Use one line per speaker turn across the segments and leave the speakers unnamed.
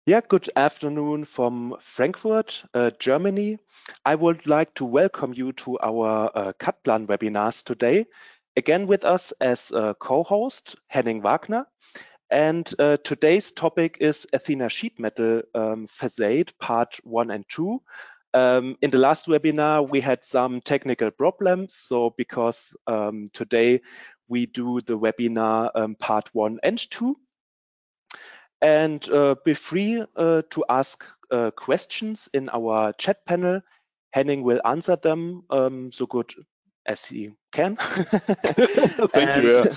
Yeah, good afternoon from Frankfurt, Germany. I would like to welcome you to our Katplan webinars today. Again with us as a co-host, Henning Wagner. And today's topic is Athena Sheet Metal Facade Part 1 and 2. In the last webinar, we had some technical problems. So because today we do the webinar Part 1 and 2. And be free to ask questions in our chat panel. Henning will answer them so good as he can.
Thank you.
and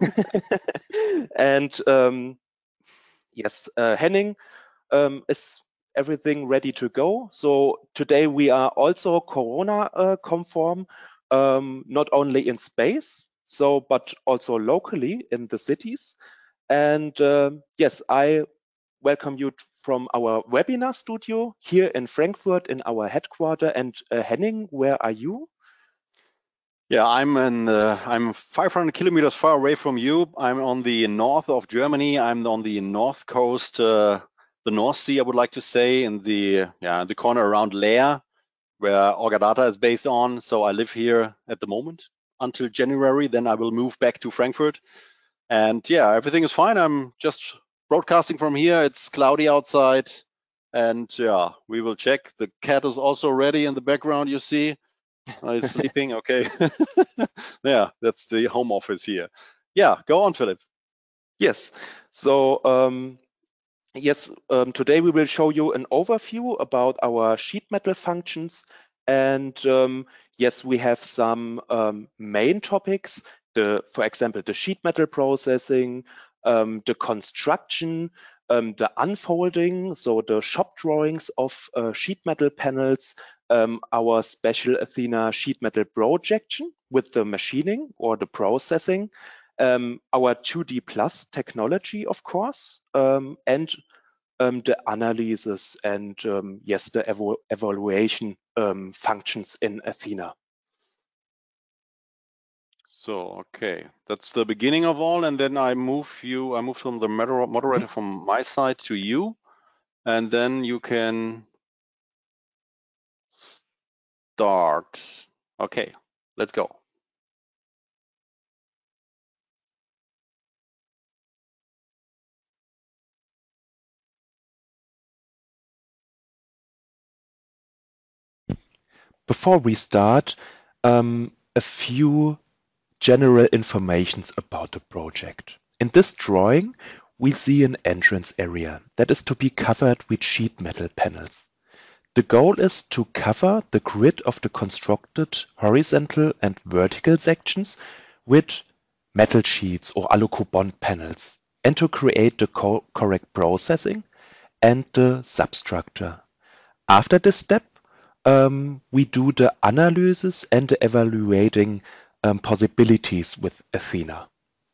Yeah.
and yes, Henning, is everything ready to go? So today we are also Corona conform, not only in space, but also locally in the cities. And yes, I welcome you from our webinar studio here in Frankfurt in our headquarters. And Henning, where are you?
Yeah, I'm 500 kilometers far away from you. I'm on the north of Germany. I'm on the north coast, the North Sea, I would like to say, in the corner around Leer, where Orgadata is based on. So I live here at the moment until January. Then I will move back to Frankfurt. And yeah, everything is fine. I'm just broadcasting from here. It's cloudy outside. And yeah, we will check. The cat is also ready in the background, you see. He's sleeping. Okay. Yeah, that's the home office here. Yeah, go on, Philip.
Yes. So yes, today we will show you an overview about our sheet metal functions. And yes, we have some main topics, for example, the sheet metal processing, the construction, the unfolding, so the shop drawings of sheet metal panels, our special Athena sheet metal projection with the machining or the processing, our 2D plus technology, of course, and the analysis and yes, the evaluation functions in Athena.
So, okay, that's the beginning of all. And then I move from the moderator from my side to you. And then you can start. Okay, let's go.
Before we start, a few general informations about the project. In this drawing, we see an entrance area that is to be covered with sheet metal panels. The goal is to cover the grid of the constructed horizontal and vertical sections with metal sheets or alucobond panels and to create the correct processing and the substructure. After this step, we do the analysis and the evaluating possibilities with Athena.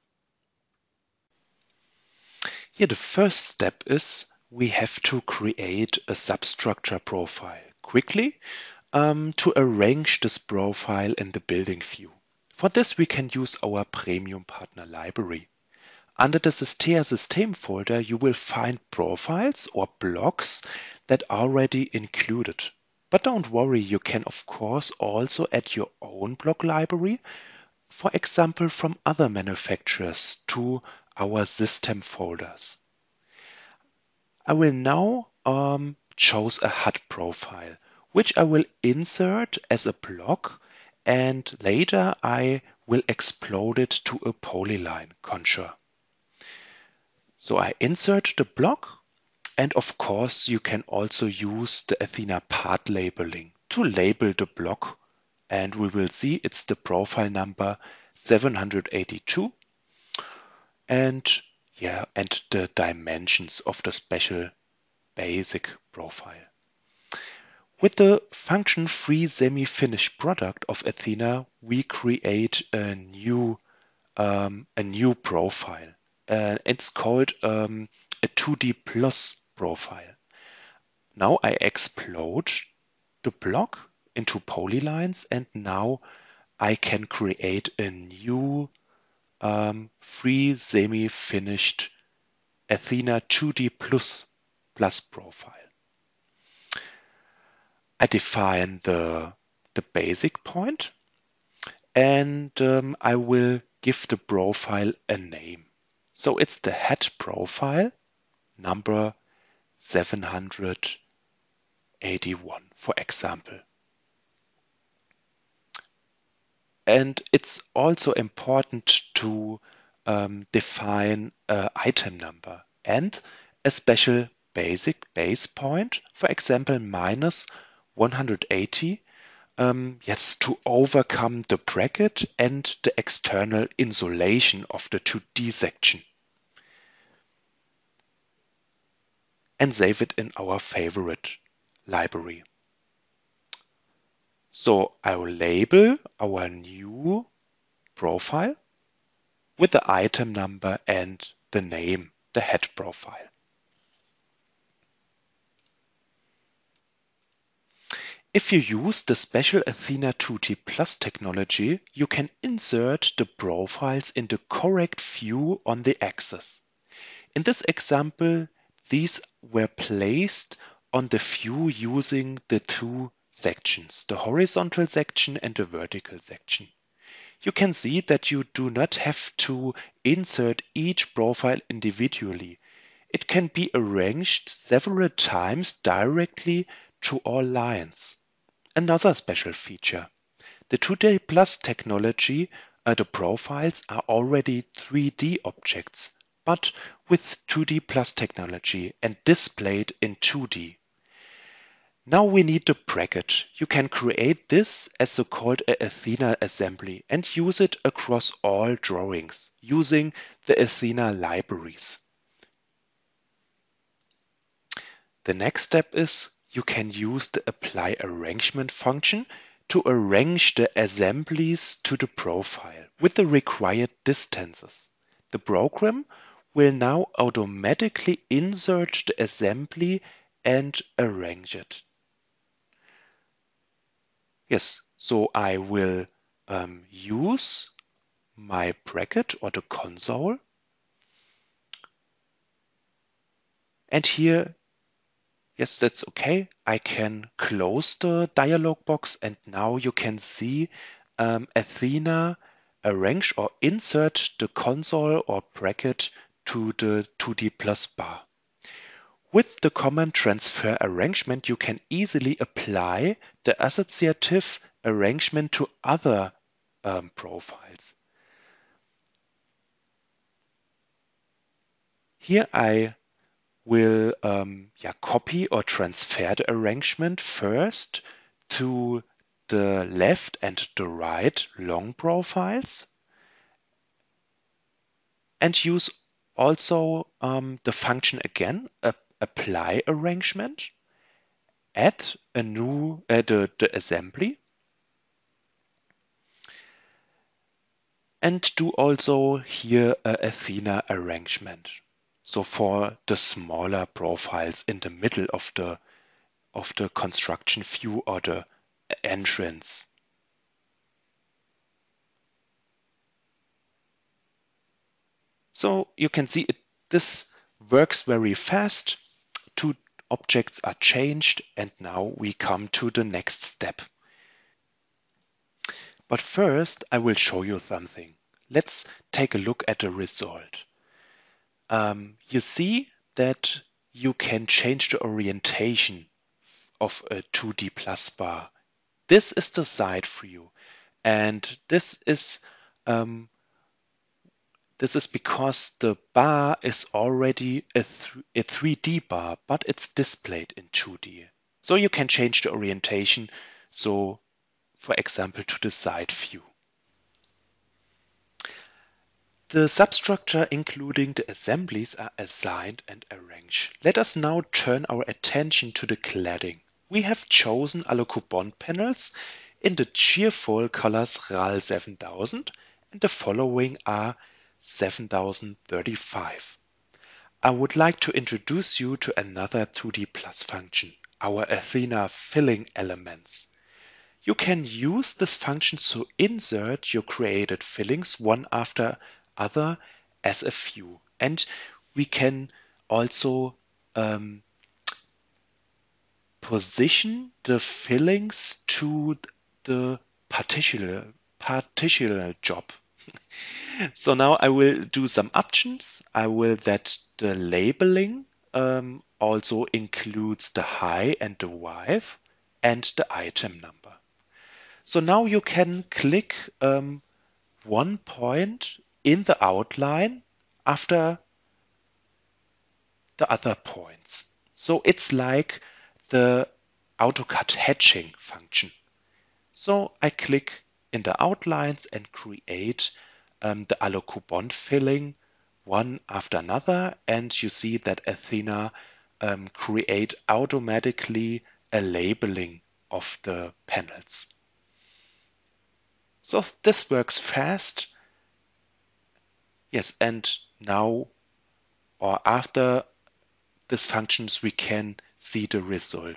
Here, the first step is we have to create a substructure profile quickly to arrange this profile in the building view. For this, we can use our Premium Partner Library. Under the Systea System folder, you will find profiles or blocks that are already included. But don't worry, you can of course also add your own block library, for example from other manufacturers, to our system folders. I will now choose a HUD profile, which I will insert as a block, and later I will explode it to a polyline contour. So I insert the block, and of course you can also use the Athena part labeling to label the block, and we will see it's the profile number 782 and the dimensions of the special basic profile. With the function free semi-finished product of Athena, we create a new profile. It's called a 2D plus profile. Now I explode the block into polylines, and now I can create a new free semi-finished Athena 2D plus Plus profile. I define the basic point, and I will give the profile a name. So it's the head profile number 781, for example. And it's also important to define an item number and a special base point, for example, minus 180, yes, to overcome the bracket and the external insulation of the 2D section. And save it in our favorite library. So I will label our new profile with the item number and the name, the head profile. If you use the special Athena 2D Plus technology, you can insert the profiles in the correct view on the axis. In this example, these were placed on the view using the two sections, the horizontal section and the vertical section. You can see that you do not have to insert each profile individually. It can be arranged several times directly to all lines. Another special feature. The 2D Plus technology, the profiles are already 3D objects, but with 2D Plus technology and displayed in 2D. Now we need the bracket. You can create this as so-called Athena assembly and use it across all drawings using the Athena libraries. The next step is you can use the apply arrangement function to arrange the assemblies to the profile with the required distances. The program will now automatically insert the assembly and arrange it. Yes, so I will use my bracket or the console. And here, yes, that's okay. I can close the dialog box and now you can see Athena arrange or insert the console or bracket to the 2D Plus bar. With the command transfer arrangement, you can easily apply the associative arrangement to other profiles. Here I will copy or transfer the arrangement first to the left and the right long profiles and use also the function again, apply arrangement, add a new the assembly, and do also here a Athena arrangement. So for the smaller profiles in the middle of the construction view or the entrance. So you can see this works very fast. Two objects are changed and now we come to the next step. But first I will show you something. Let's take a look at the result. You see that you can change the orientation of a 2D Plus bar. This is the side view, and this is because the bar is already a 3D bar, but it's displayed in 2D. So you can change the orientation, so for example to the side view. The substructure including the assemblies are assigned and arranged. Let us now turn our attention to the cladding. We have chosen Allocoup bond panels in the cheerful colors RAL 7000 and the following are 7035. I would like to introduce you to another 2D Plus function, our Athena filling elements. You can use this function to insert your created fillings one after other as a view, and we can also position the fillings to the particular job. So now I will do some options. I will that the labeling also includes the high and the width and the item number. So now you can click one point in the outline after the other points. So it's like the AutoCAD hatching function. So I click in the outlines and create the Allocoup bond filling one after another, and you see that Athena create automatically a labeling of the panels. So this works fast. Yes, and now or after these functions we can see the result.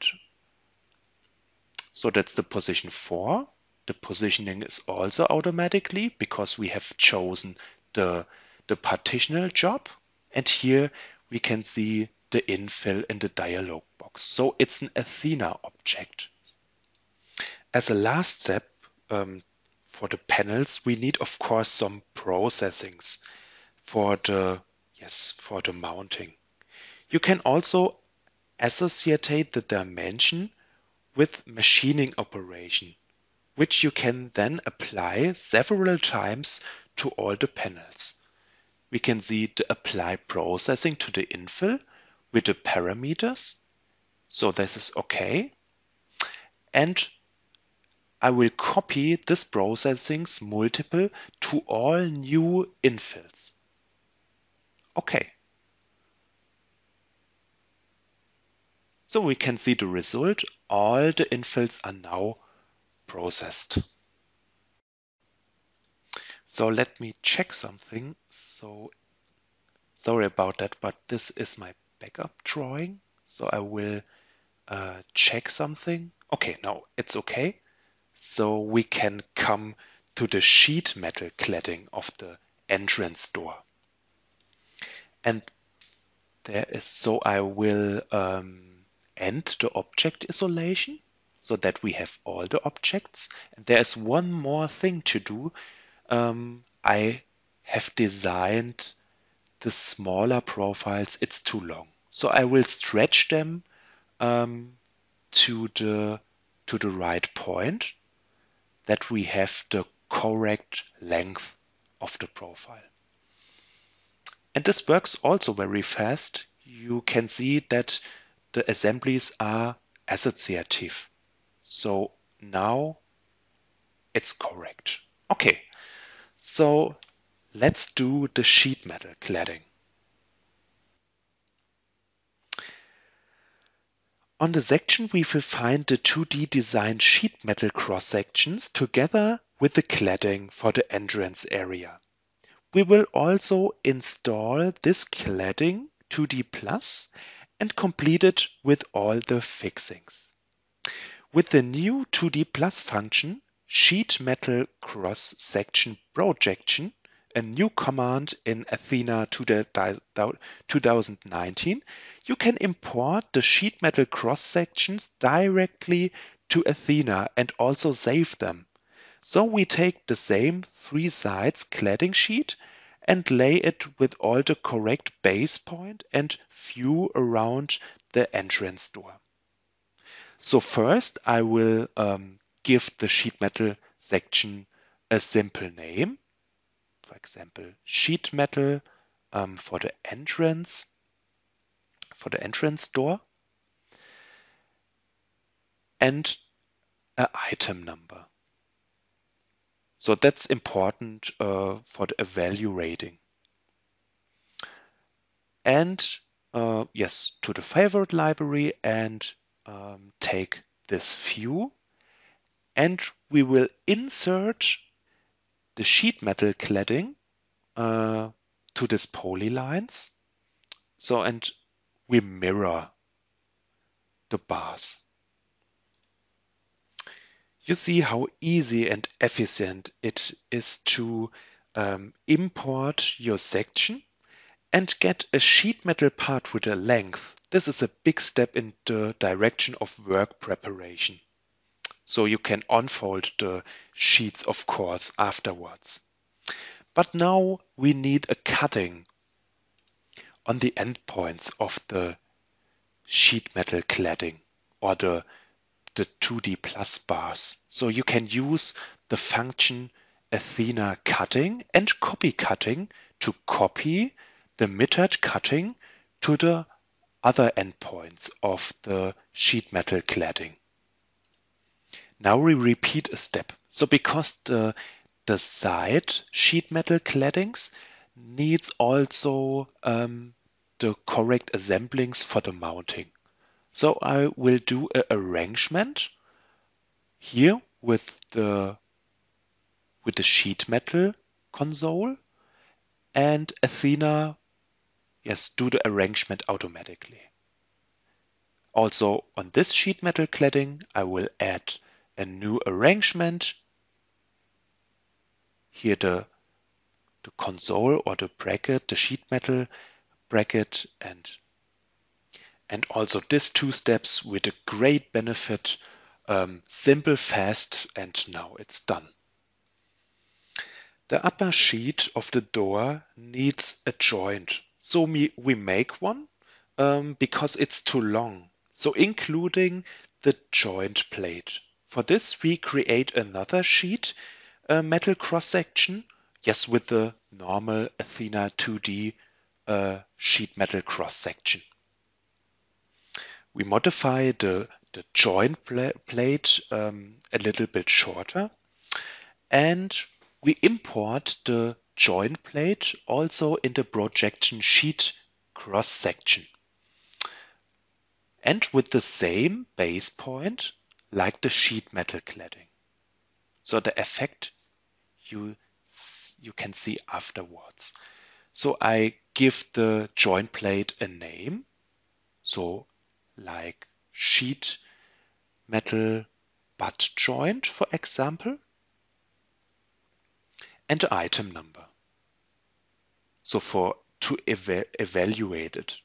So that's the position 4. The positioning is also automatically because we have chosen the partitional job. And here we can see the infill in the dialog box. So it's an Athena object. As a last step for the panels, we need of course some processings for the mounting. You can also associate the dimension with machining operation, which you can then apply several times to all the panels. We can see the apply processing to the infill with the parameters. So this is okay. And I will copy this processing's multiple to all new infills. Okay. So we can see the result. All the infills are now processed. So let me check something. So sorry about that, but this is my backup drawing. So I will check something. Okay, now it's okay. So we can come to the sheet metal cladding of the entrance door. And there is, so I will end the object isolation so that we have all the objects. And there's one more thing to do. I have designed the smaller profiles. It's too long. So I will stretch them to the right point that we have the correct length of the profile. And this works also very fast. You can see that the assemblies are associative. So now it's correct. Okay, so let's do the sheet metal cladding. On the section, we will find the 2D designed sheet metal cross sections together with the cladding for the entrance area. We will also install this cladding 2D Plus and complete it with all the fixings. With the new 2D Plus function, sheet metal cross section projection, a new command in Athena 2019, you can import the sheet metal cross sections directly to Athena and also save them. So we take the same 3 sides cladding sheet and lay it with all the correct base point and view around the entrance door. So first I will give the sheet metal section a simple name. For example, sheet metal for the entrance door, and an item number. So that's important for the evaluating. And yes, to the favorite library and take this view, and we will insert the sheet metal cladding to this polylines. So, and we mirror the bars. You see how easy and efficient it is to import your section and get a sheet metal part with a length This is a big step in the direction of work preparation. So you can unfold the sheets, of course, afterwards. But now we need a cutting on the endpoints of the sheet metal cladding or the 2D plus bars. So you can use the function Athena cutting and copy cutting to copy the method cutting to the other endpoints of the sheet metal cladding. Now we repeat a step. So because the side sheet metal claddings needs also the correct assemblings for the mounting. So I will do an arrangement here with the sheet metal console, and Athena, yes, do the arrangement automatically. Also on this sheet metal cladding, I will add a new arrangement. Here the console or the bracket, the sheet metal bracket, and also these two steps with a great benefit, simple, fast, and now it's done. The upper sheet of the door needs a joint, so we make one because it's too long, so including the joint plate. For this we create another sheet metal cross-section, yes, with the normal Athena 2D sheet metal cross-section. We modify the joint plate a little bit shorter, and we import the joint plate also in the projection sheet cross-section, and with the same base point like the sheet metal cladding. So the effect you can see afterwards. So I give the joint plate a name, so like sheet metal butt joint, for example, and the item number. So to evaluate it,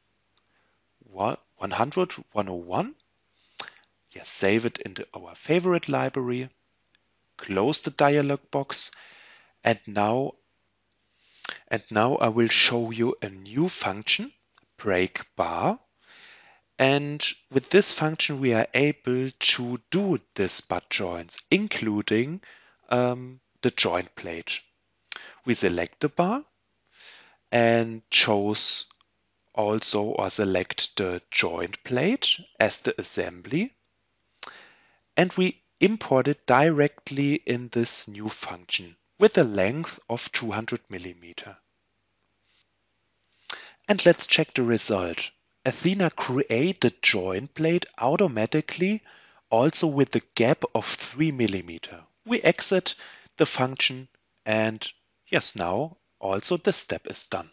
100, 101, yes, save it into our favorite library, close the dialog box, and now I will show you a new function, break bar. And with this function, we are able to do this butt joints, including the joint plate. We select the bar and choose also or select the joint plate as the assembly. And we import it directly in this new function with a length of 200 millimeter. And let's check the result. Athena created joint plate automatically, also with a gap of 3 millimeter. We exit the function, and yes, now also this step is done.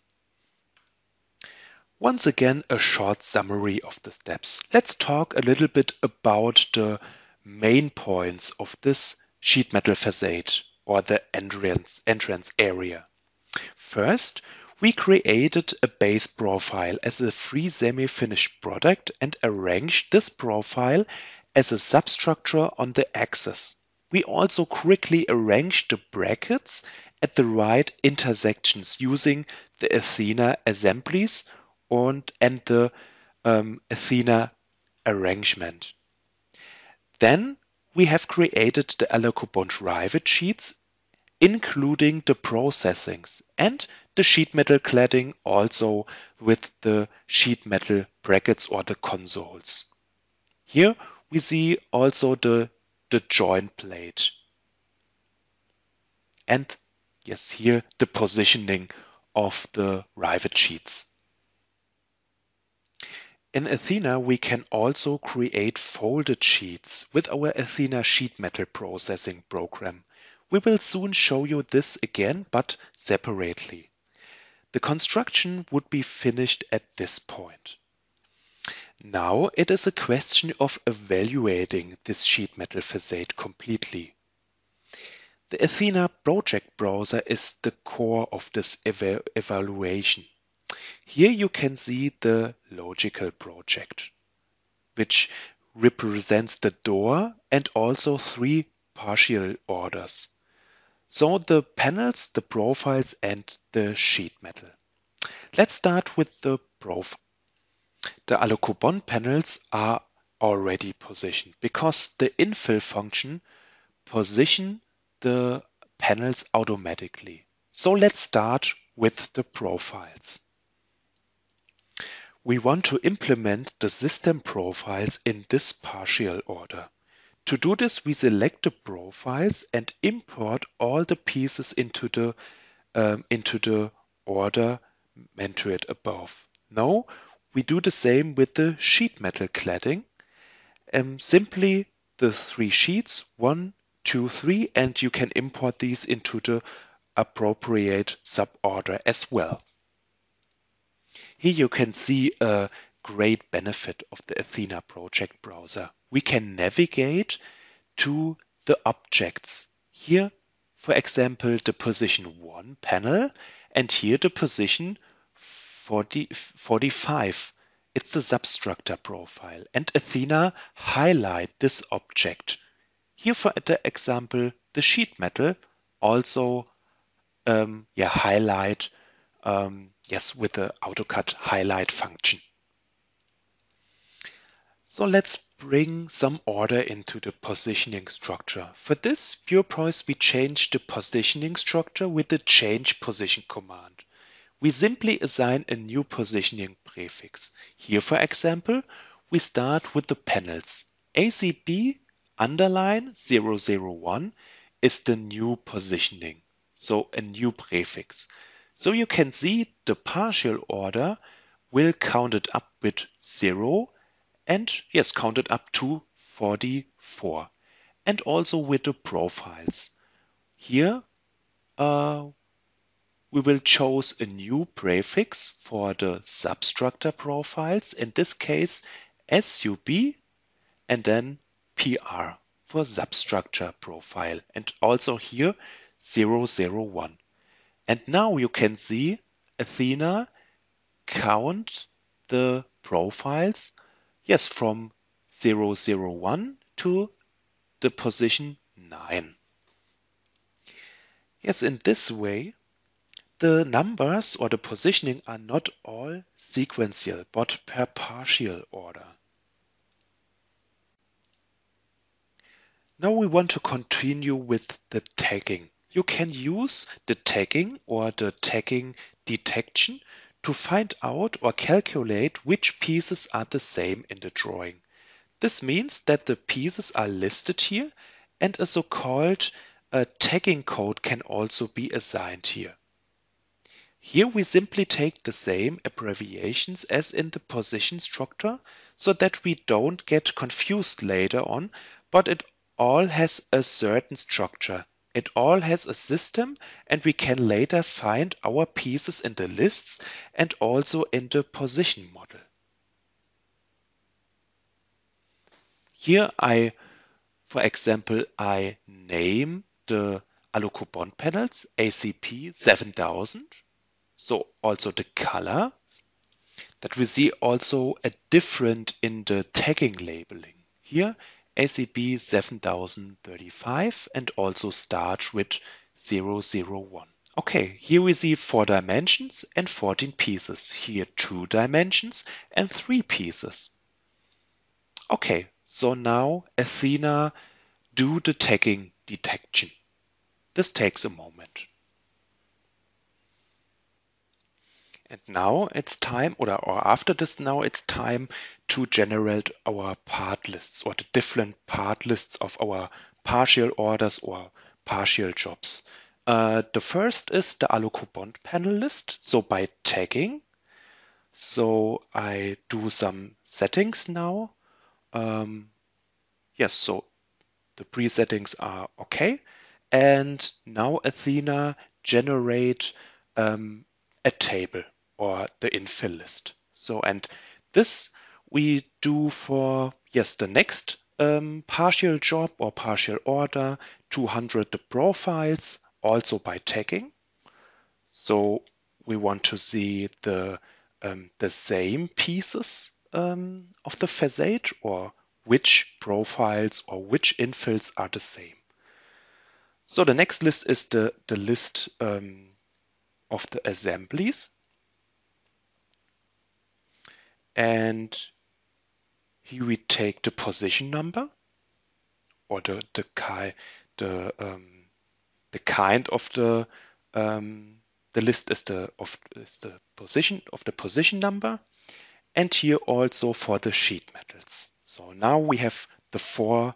Once again, a short summary of the steps. Let's talk a little bit about the main points of this sheet metal facade or the entrance area. First, we created a base profile as a free semi-finished product and arranged this profile as a substructure on the axis. We also quickly arranged the brackets at the right intersections using the Athena assemblies and the Athena arrangement. Then we have created the AllocoBond rivet sheets, including the processings and the sheet metal cladding, also with the sheet metal brackets or the consoles. Here we see also the joint plate. And yes, here the positioning of the rivet sheets. In Athena, we can also create folded sheets with our Athena sheet metal processing program. We will soon show you this again, but separately. The construction would be finished at this point. Now it is a question of evaluating this sheet metal facade completely. The Athena project browser is the core of this evaluation. Here you can see the logical project, which represents the door and also 3 partial orders. So the panels, the profiles, and the sheet metal. Let's start with the profile. The AluCourbon panels are already positioned because the infill function positions the panels automatically. So let's start with the profiles. We want to implement the system profiles in this partial order. To do this, we select the profiles and import all the pieces into the order mentioned above. Now we do the same with the sheet metal cladding. Simply the 3 sheets, 1, 2, 3, and you can import these into the appropriate suborder as well. Here you can see a great benefit of the Athena project browser. We can navigate to the objects. Here, for example, the position 1 panel, and here the position 45. It's the substructure profile, and Athena highlight this object. Here, for the example, the sheet metal also highlight with the AutoCAD highlight function. So let's bring some order into the positioning structure. For this purpose, we change the positioning structure with the change position command. We simply assign a new positioning prefix. Here, for example, we start with the panels. ACB underline 001 is the new positioning, so a new prefix. So you can see the partial order will count it up with 0 and yes, count it up to 44. And also with the profiles. Here we will choose a new prefix for the substructure profiles, in this case SUB and then PR for substructure profile, and also here 001. And now you can see Athena count the profiles, yes, from 001 to the position 9. Yes, in this way, the numbers or the positioning are not all sequential, but per partial order. Now we want to continue with the tagging. You can use the tagging or the tagging detection to find out or calculate which pieces are the same in the drawing. This means that the pieces are listed here, and a so-called tagging code can also be assigned here. Here we simply take the same abbreviations as in the position structure so that we don't get confused later on, but it all has a certain structure. It all has a system, and we can later find our pieces in the lists and also in the position model. Here for example, I name the AluCourbon panels ACP 7000. So also the color, that we see also a different in the tagging labeling. Here ACB 7035 and also start with 001. Okay, here we see 4 dimensions and 14 pieces. Here 2 dimensions and 3 pieces. Okay, so now Athena do the tagging detection. This takes a moment. And now it's time, or after this now it's time to generate our part lists or the different part lists of our partial orders or partial jobs. The first is the AluCourbon panel list. So by tagging, so I do some settings now. Yes, so the pre-settings are okay. And now Athena generate a table or the infill list. So, and this we do for, yes, the next partial job or partial order, 200 the profiles, also by tagging. So we want to see the the same pieces of the facade, or which profiles or which infills are the same. So the next list is the list of the assemblies. And here we take the position number, or the kind of the list is the position number, and here also for the sheet metals. So now we have the 4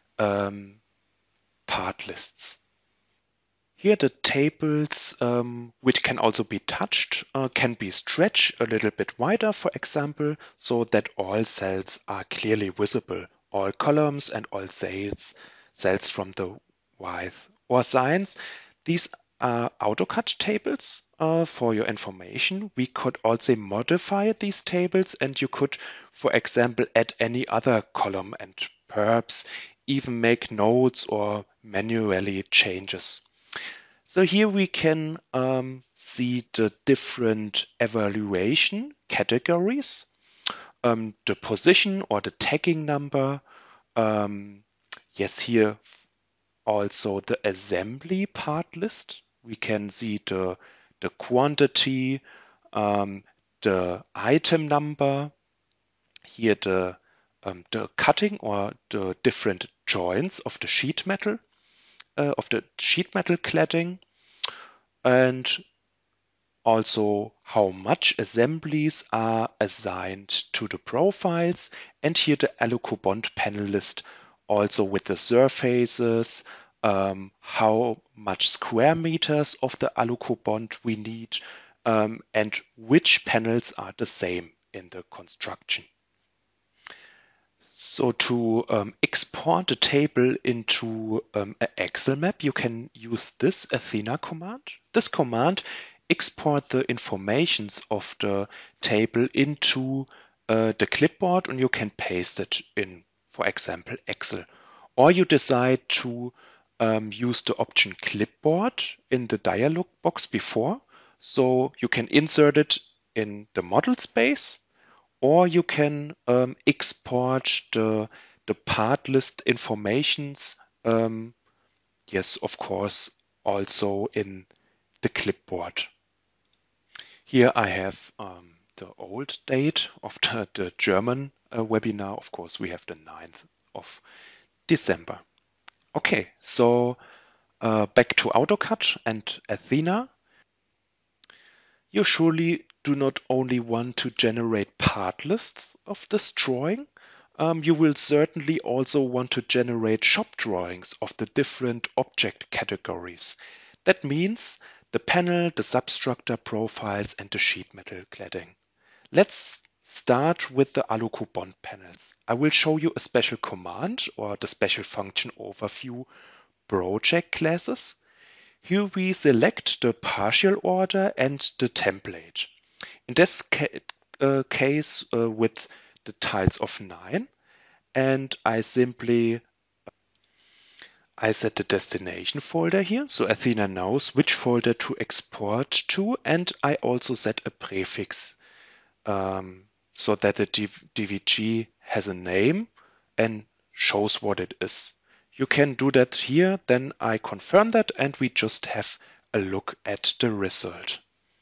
part lists. Here the tables, which can also be touched, can be stretched a little bit wider, for example, so that all cells are clearly visible, all columns and all cells from the width or signs. These are AutoCAD tables. For your information, we could also modify these tables, and you could, for example, add any other column and perhaps even make notes or manually changes. So here we can see the different evaluation categories, the position or the tagging number. Yes, here also the assembly part list. We can see the quantity, the item number, here the cutting or the different joints of the sheet metal, cladding, and also how much assemblies are assigned to the profiles, and here the AlucoBond panel list, also with the surfaces, how much square meters of the AlucoBond we need, and which panels are the same in the construction. So to export the table into an Excel map, you can use this Athena command. This command exports the informations of the table into the clipboard, and you can paste it in, for example, Excel. Or you decide to use the option clipboard in the dialog box before, so you can insert it in the model space, or you can export the part list informations, yes, of course, also in the clipboard. Here I have the old date of the German webinar. Of course, we have the 9th of December. Okay, so back to AutoCAD and Athena. You surely do not only want to generate part lists of this drawing, you will certainly also want to generate shop drawings of the different object categories. That means the panel, the substructure profiles, and the sheet metal cladding. Let's start with the AlucoBond panels. I will show you a special command, or the special function overview project classes. Here we select the partial order and the template. In this case with the tiles of 9, and I set the destination folder here, so Athena knows which folder to export to, and I also set a prefix so that the DVG has a name and shows what it is. You can do that here, then I confirm that, and we just have a look at the result.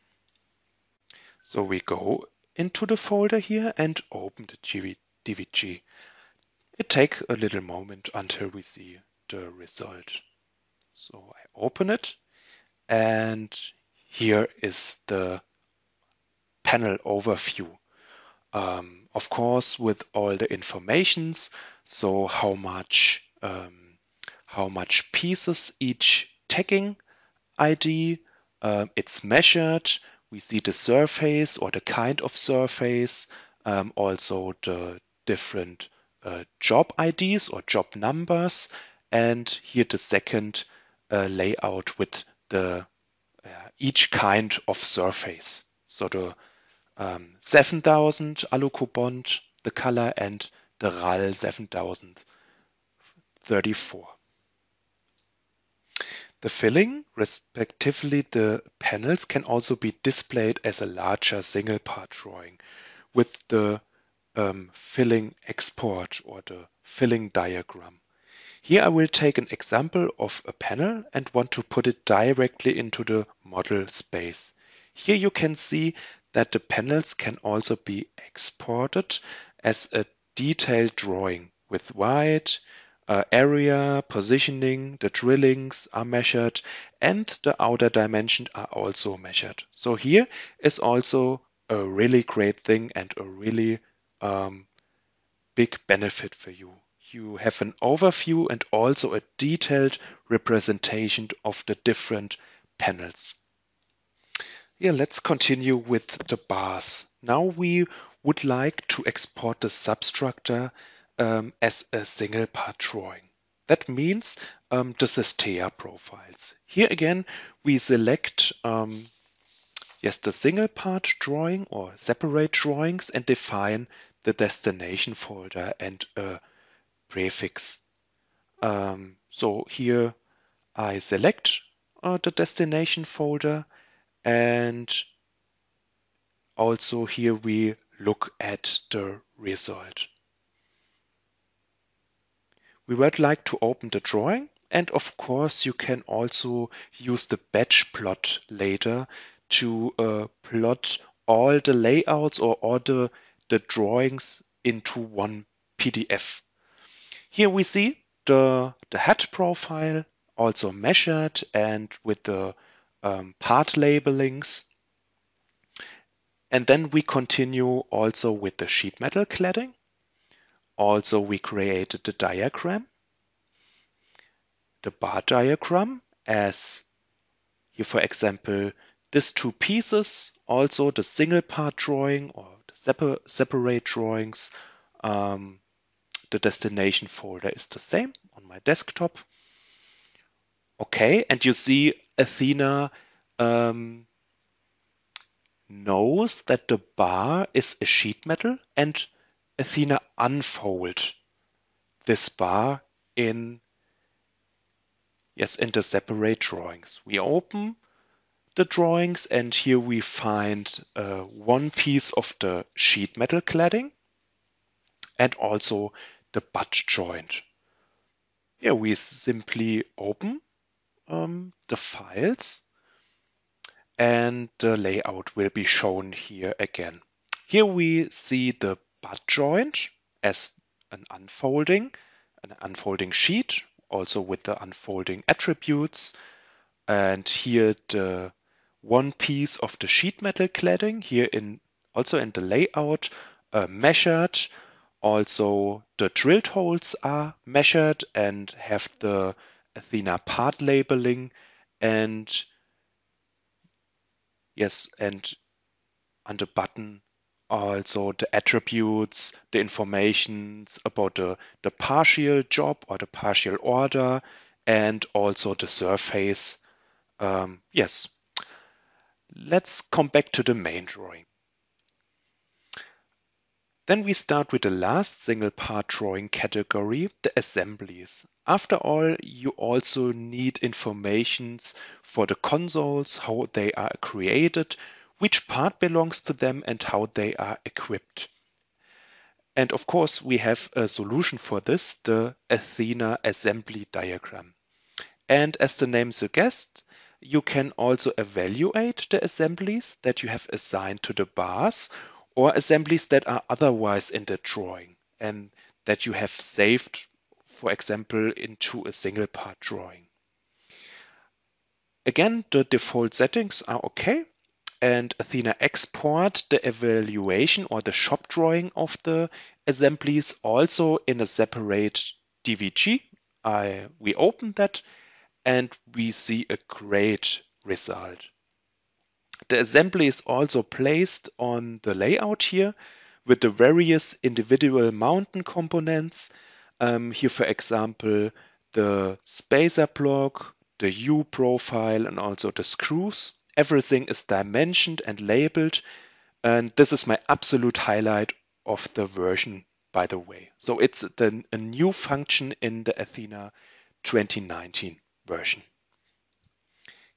So we go into the folder here and open the DVG. It takes a little moment until we see the result. So I open it, and here is the panel overview. Of course, with all the informations, so how much pieces each tagging ID, it's measured. We see the surface or the kind of surface, also the different job IDs or job numbers, and here the second layout with the each kind of surface. So the 7000 AlucoBond, the color, and the RAL 7034. The filling, respectively the panels, can also be displayed as a larger single part drawing with the filling export or the filling diagram. Here I will take an example of a panel and want to put it directly into the model space. Here you can see that the panels can also be exported as a detailed drawing with white, area, positioning, the drillings are measured, and the outer dimensions are also measured. So here is also a really great thing and a really big benefit for you. You have an overview and also a detailed representation of the different panels. Yeah, let's continue with the bars. Now we would like to export the substructure as a single part drawing. That means the Zestea profiles. Here again, we select the single part drawing or separate drawings and define the destination folder and a prefix. So here I select the destination folder, and also here we look at the result. We would like to open the drawing, and of course you can also use the batch plot later to plot all the layouts or all the drawings into one PDF. Here we see the head profile also measured and with the part labelings. And then we continue also with the sheet metal cladding. Also we created the diagram, the bar diagram, as here for example these two pieces, also the single part drawing or the separate drawings. The destination folder is the same on my desktop. Okay, and you see Athena knows that the bar is a sheet metal, and Athena unfold this bar in the separate drawings. We open the drawings, and here we find one piece of the sheet metal cladding and also the butt joint. Here we simply open the files, and the layout will be shown here again. Here we see the butt joint as an unfolding sheet, also with the unfolding attributes. And here the one piece of the sheet metal cladding here also in the layout measured. Also the drilled holes are measured and have the Athena part labeling, and and on the button also the attributes, the informations about the partial job or the partial order, and also the surface. Let's come back to the main drawing. Then we start with the last single part drawing category, the assemblies. After all, you also need informations for the consoles, how they are created, which part belongs to them, and how they are equipped. And of course, we have a solution for this, the Athena assembly diagram. And as the name suggests, you can also evaluate the assemblies that you have assigned to the bars, or assemblies that are otherwise in the drawing and that you have saved, for example, into a single part drawing. Again, the default settings are okay, and Athena export the evaluation or the shop drawing of the assemblies also in a separate DVG. We open that and we see a great result. The assembly is also placed on the layout here with the various individual mountain components. Here, for example, the spacer block, the U profile, and also the screws. Everything is dimensioned and labeled. And this is my absolute highlight of the version, by the way. So it's a new function in the Athena 2019 version.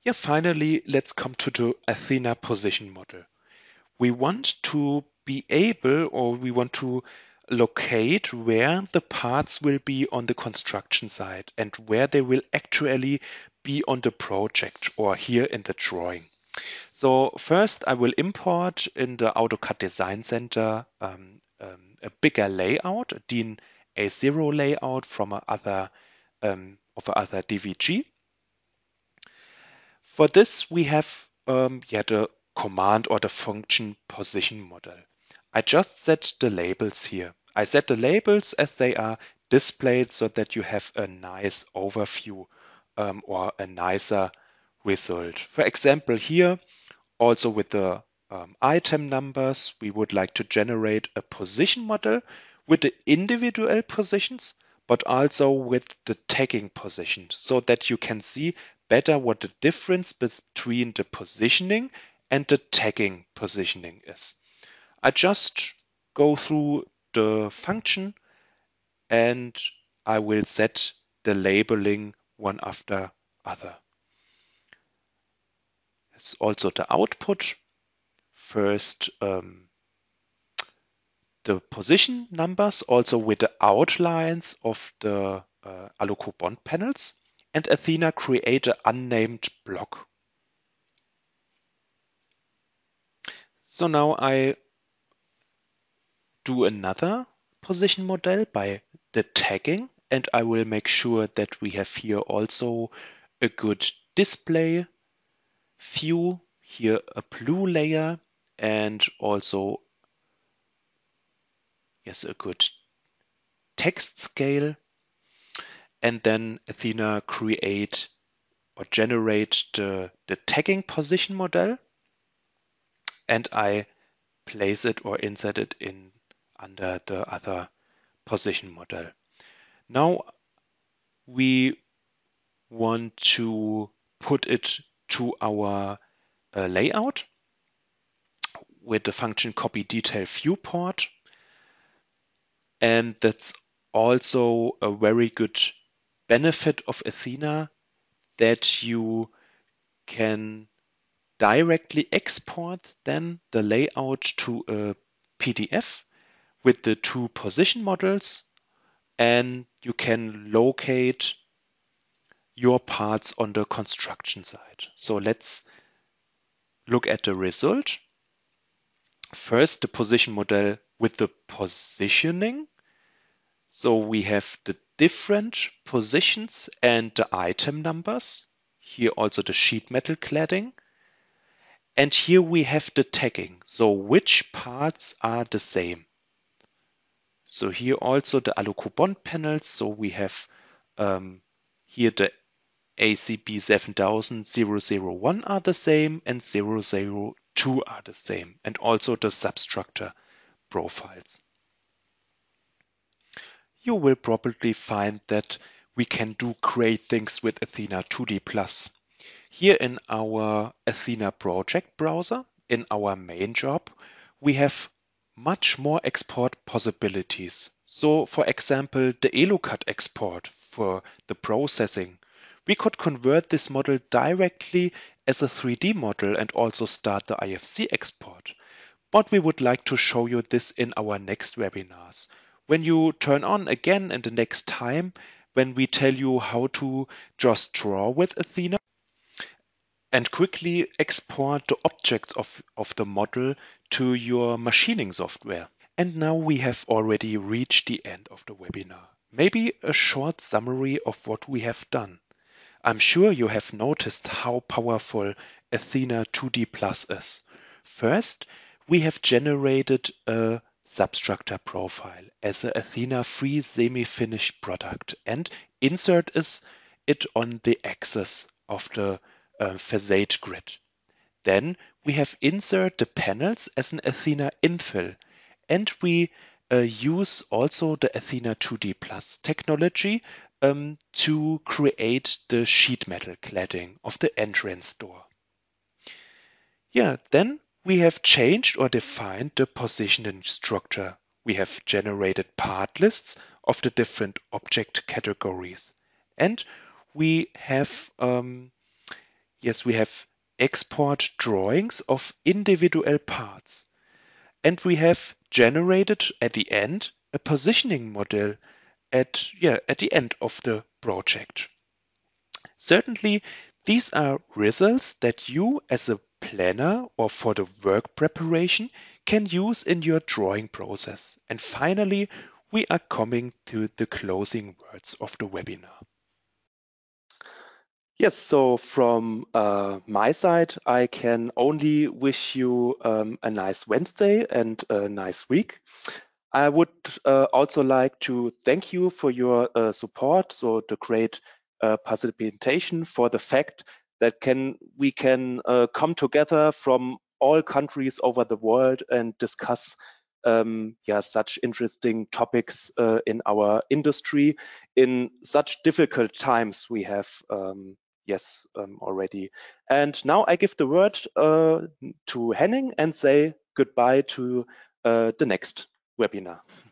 Yeah, finally, let's come to the Athena position model. We want to be able, or we want to locate where the parts will be on the construction site and where they will actually be on the project or here in the drawing. So first I will import in the AutoCAD Design Center a bigger layout, a DIN A0 layout from other DVG. For this we have the command or the function position model. I just set the labels here. I set the labels as they are displayed so that you have a nice overview or a nicer result. For example, here also with the item numbers, we would like to generate a position model with the individual positions, but also with the tagging positions so that you can see better what the difference between the positioning and the tagging positioning is. I just go through the function and I will set the labeling one after other. It's also the output. First, the position numbers also with the outlines of the Aluco bond panels, and Athena create an unnamed block. So now I do another position model by the tagging, and I will make sure that we have here also a good display view, here a blue layer, and also a good text scale. And then Athena create or generate the tagging position model, and I place it or insert it in under the other position model. Now we want to put it to our layout with the function copy detail viewport, and that's also a very good benefit of Athena, that you can directly export then the layout to a PDF with the two position models, and you can locate your parts on the construction site. So let's look at the result. First, the position model with the positioning. So we have the different positions and the item numbers. Here also the sheet metal cladding. And here we have the tagging. So which parts are the same? So here also the Aluco bond panels. So we have here the ACB 7000-001 are the same and 002 are the same. And also the substructure profiles. You will probably find that we can do great things with Athena 2D Plus. Here in our Athena project browser, in our main job, we have much more export possibilities. So for example, the EloCAD export for the processing. We could convert this model directly as a 3D model and also start the IFC export. But we would like to show you this in our next webinars. When you turn on again in the next time, when we tell you how to just draw with Athena and quickly export the objects of the model to your machining software. And now we have already reached the end of the webinar. Maybe a short summary of what we have done. I'm sure you have noticed how powerful Athena 2D Plus is. First, we have generated a substructure profile as an Athena free semi-finished product and insert it on the axis of the facade grid. Then we have insert the panels as an Athena infill, and we use also the Athena 2D Plus technology to create the sheet metal cladding of the entrance door. Then we have changed or defined the positioning structure. We have generated part lists of the different object categories, and we have Yes, we have export drawings of individual parts. And we have generated at the end a positioning model at the end of the project. Certainly, these are results that you as a planner or for the work preparation can use in your drawing process. And finally, we are coming to the closing words of the webinar. Yes, so from my side, I can only wish you a nice Wednesday and a nice week. I would also like to thank you for your support, so the great participation, for the fact that we can come together from all countries over the world and discuss such interesting topics in our industry in such difficult times we have already. And now I give the word to Henning and say goodbye to the next webinar.